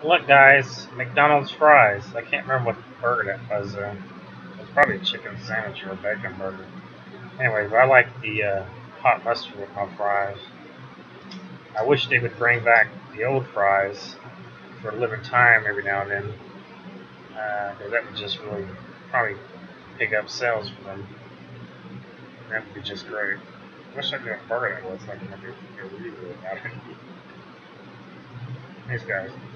Look, guys, McDonald's fries. I can't remember what burger that was. It was probably a chicken sandwich or a bacon burger. Anyway, but I like the hot mustard with my fries. I wish they would bring back the old fries for a limited time every now and then. 'Cause that would just really probably pick up sales for them. That would be just great. I wish I knew what burger that was. Like, maybe a review about it. Thanks, guys.